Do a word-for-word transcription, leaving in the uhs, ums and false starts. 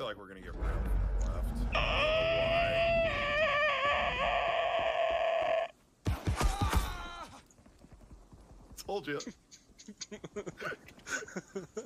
feel like we're gonna get railed from the left. I don't know why. Told you.